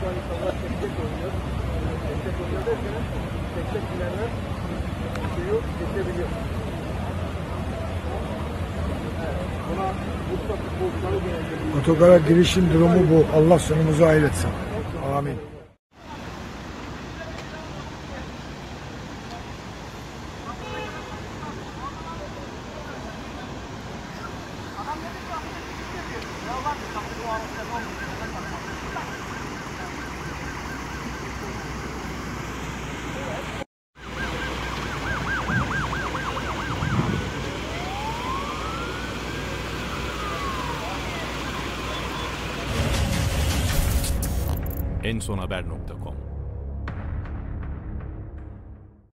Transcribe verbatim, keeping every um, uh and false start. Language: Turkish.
şu an insanlar tek tek oynuyor. Tek tek oynuyor derken tek tek bilenler suyu geçebiliyor. Evet, buna Bursa futbolcuları genelde... Otogara girişin durumu bu. Allah sonumuzu hayretsin. Amin. en son haber nokta com